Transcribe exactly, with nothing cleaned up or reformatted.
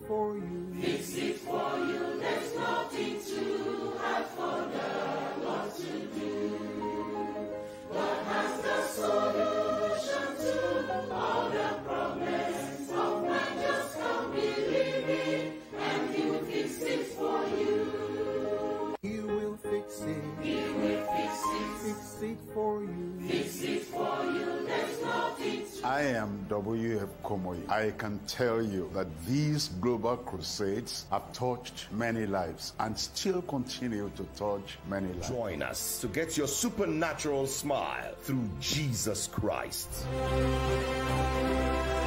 for you. Fix it for you. There's nothing too hard for the Lord to do. God has the solution to all the problems of man. Just come believe it, and He will fix it for you. He will fix it. He will fix it. Fix it for you. Fix it for you. There's nothing too I am W F Komoyi. I can tell you that these global crusades have touched many lives and still continue to touch many lives. Join us to get your supernatural smile through Jesus Christ.